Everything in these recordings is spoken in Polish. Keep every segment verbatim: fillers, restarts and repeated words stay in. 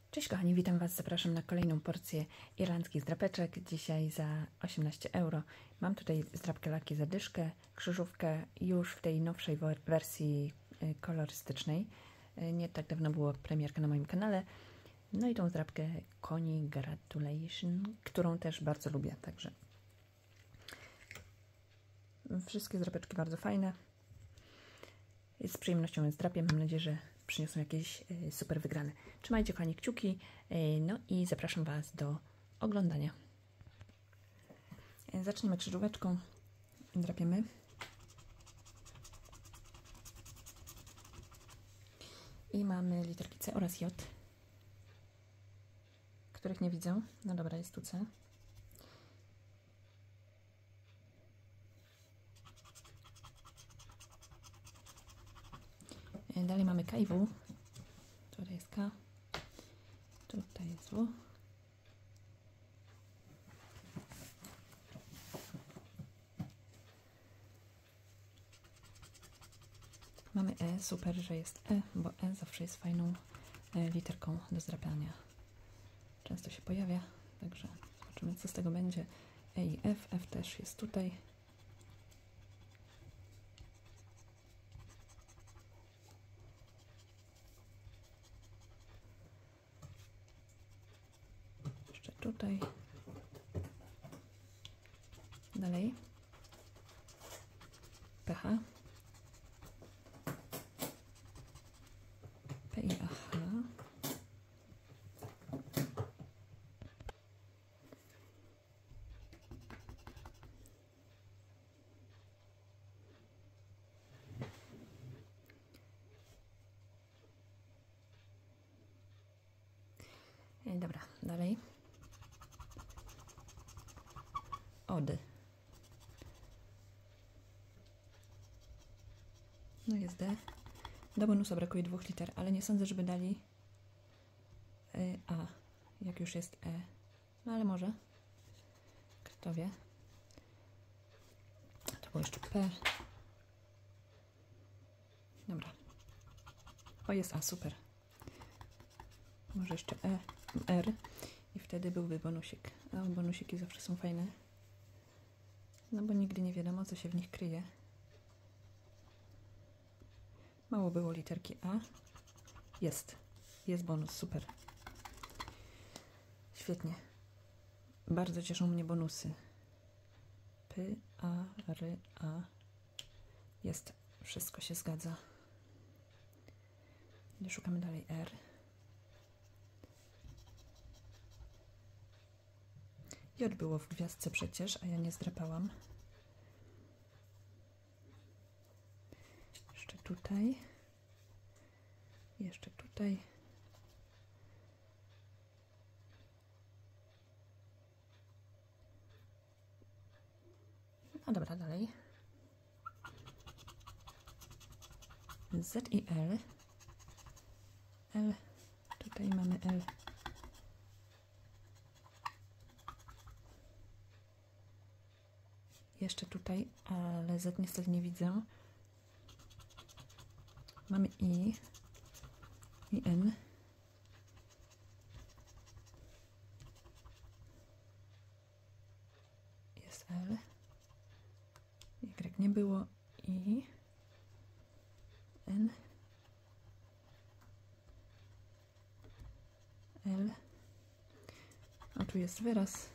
Cześć kochani, witam Was, zapraszam na kolejną porcję irlandzkich zdrapeczek, dzisiaj za osiemnaście euro. Mam tutaj zdrapkę Lucky za dyszkę, krzyżówkę już w tej nowszej wersji kolorystycznej. Nie tak dawno była premierka na moim kanale. No i tą zdrapkę Congratulation, którą też bardzo lubię, także wszystkie zdrapeczki bardzo fajne. Z przyjemnością je zdrapię, mam nadzieję, że przyniosą jakieś super wygrane. Trzymajcie kochani kciuki, no i zapraszam Was do oglądania. Zaczniemy krzyżóweczką, drapiemy. I mamy literki C oraz J, których nie widzę. No dobra, jest tu C. Dalej mamy K i W. Tutaj jest K. Tutaj jest W. Mamy E. Super, że jest E, bo E zawsze jest fajną literką do zdrapiania. Często się pojawia, także zobaczymy, co z tego będzie. E i F. F też jest tutaj. Tutaj. Dalej. P H. P I A H. I dobra, dalej. Ody. No jest D. Do bonusa brakuje dwóch liter, ale nie sądzę, żeby dali y, A, jak już jest E. No ale może. Kto wie. To było jeszcze P. Dobra. O, jest A, super. Może jeszcze E, R i wtedy byłby bonusik. A bonusiki zawsze są fajne. No bo nigdy nie wiadomo, co się w nich kryje. Mało było literki A. Jest. Jest bonus. Super. Świetnie. Bardzo cieszą mnie bonusy. P, A, R, A. Jest. Wszystko się zgadza. Szukamy dalej R. J było w gwiazdce przecież, a ja nie zdrapałam. Jeszcze tutaj. Jeszcze tutaj. No dobra, dalej. Z i L. L. Tutaj mamy L. Jeszcze tutaj, ale Z niestety nie widzę. Mamy I i N. Jest L. Y nie było. I N. L. A tu jest wyraz.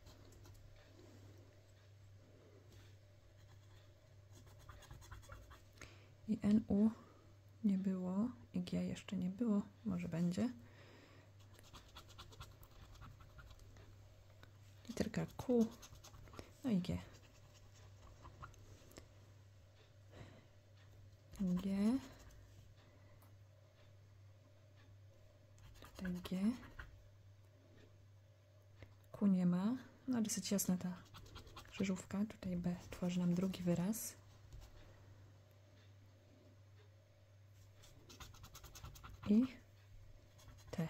I N U nie było, i G jeszcze nie było, może będzie. Literka Q, no i G. G. Tutaj G. Q nie ma, no dosyć jasna ta krzyżówka. Tutaj B tworzy nam drugi wyraz. I T.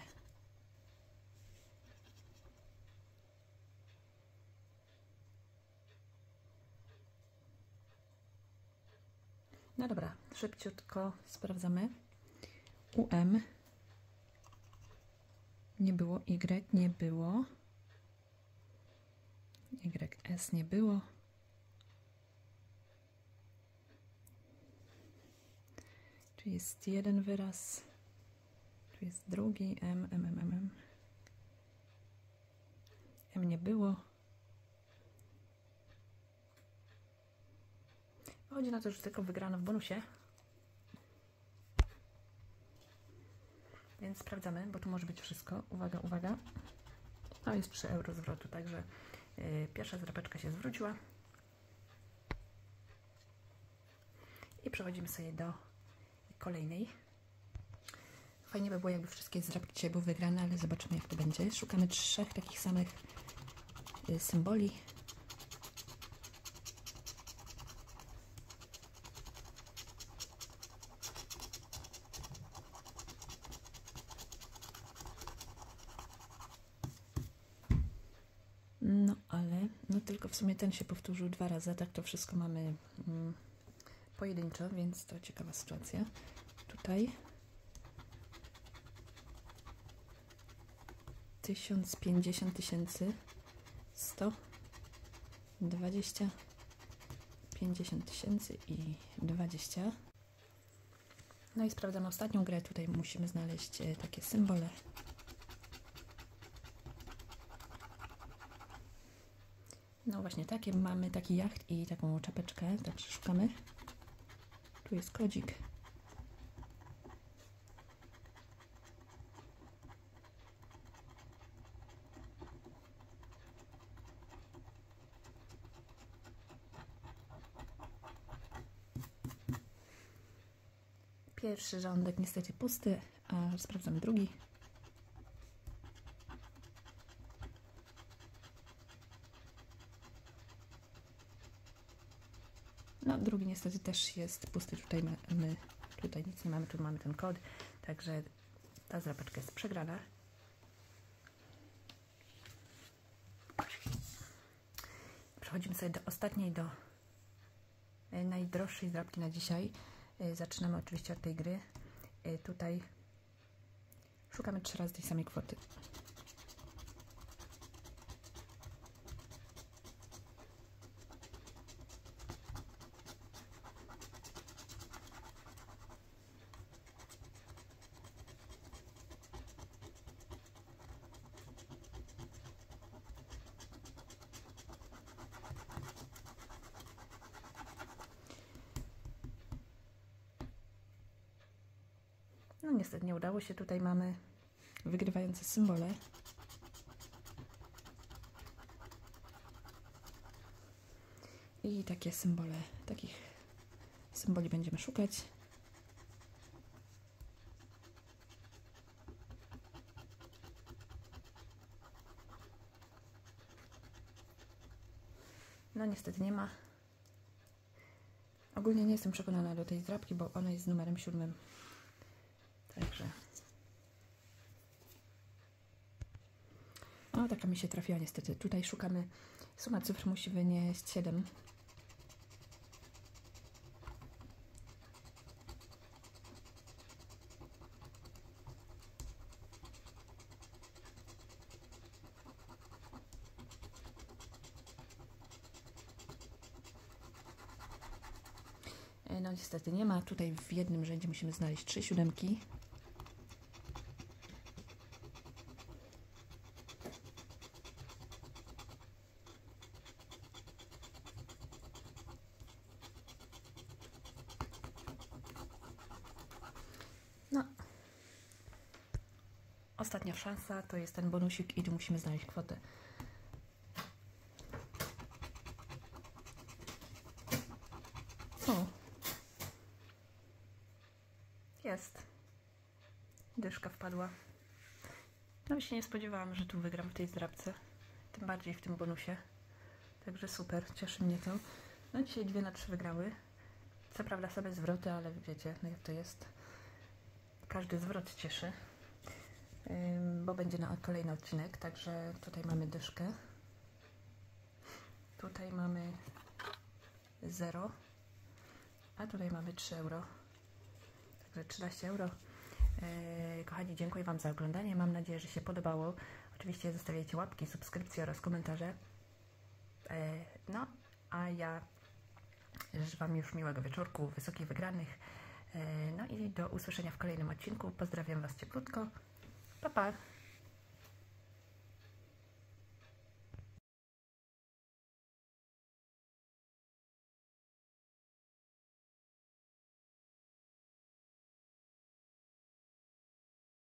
No dobra, szybciutko sprawdzamy. U M Nie było Y, nie było. Y S nie było. Tu jest jeden wyraz. Tu jest drugi. M, M, M, M, M. M nie było. Chodzi na to, że tylko wygrano w bonusie. Więc sprawdzamy, bo tu może być wszystko. Uwaga, uwaga. No jest trzy euro zwrotu, także yy, pierwsza zdrapeczka się zwróciła. I przechodzimy sobie do kolejnej. Fajnie by było, jakby wszystkie zdrapki dzisiaj były wygrane, ale zobaczymy, jak to będzie. Szukamy trzech takich samych yy, symboli. No ale, no tylko w sumie ten się powtórzył dwa razy, a tak to wszystko mamy mm, pojedynczo, więc to ciekawa sytuacja. Tutaj tysiąc pięćdziesiąt tysięcy sto dwadzieścia pięćdziesiąt tysięcy i dwadzieścia. No i sprawdzamy ostatnią grę. Tutaj musimy znaleźć e, takie symbole. No właśnie takie mamy, taki jacht i taką czapeczkę, także szukamy. Tu jest kodzik. Pierwszy rządek niestety pusty, a sprawdzamy drugi. No, drugi niestety też jest pusty. Tutaj mamy, tutaj nic nie mamy, tu mamy ten kod, także ta zdrapeczka jest przegrana. Przechodzimy sobie do ostatniej, do najdroższej zdrapki na dzisiaj. Zaczynamy oczywiście od tej gry. Tutaj szukamy trzy razy tej samej kwoty. No niestety nie udało się. Tutaj mamy wygrywające symbole. I takie symbole, takich symboli będziemy szukać. No niestety nie ma. Ogólnie nie jestem przekonana do tej zdrapki, bo ona jest z numerem siódmym. Także. O, taka mi się trafiła niestety. Tutaj szukamy, suma cyfr musi wynieść siedem. No niestety nie ma. Tutaj w jednym rzędzie musimy znaleźć trzy siódemki. No. Ostatnia szansa to jest ten bonusik i tu musimy znaleźć kwotę. O. Jest. Dyszka wpadła. No i się nie spodziewałam, że tu wygram w tej zdrabce. Tym bardziej w tym bonusie. Także super, cieszy mnie to. No dzisiaj dwie na trzy wygrały. Co prawda same zwroty, ale wiecie, no jak to jest. Każdy zwrot cieszy. Ym, bo będzie na kolejny odcinek. Także tutaj mamy dyszkę. Tutaj mamy zero. A tutaj mamy trzy euro. Także trzynaście euro. Kochani, dziękuję Wam za oglądanie. Mam nadzieję, że się podobało. Oczywiście zostawiajcie łapki, subskrypcje oraz komentarze. No, a ja życzę Wam już miłego wieczorku, wysokich wygranych. No i do usłyszenia w kolejnym odcinku. Pozdrawiam Was cieplutko. Pa, pa!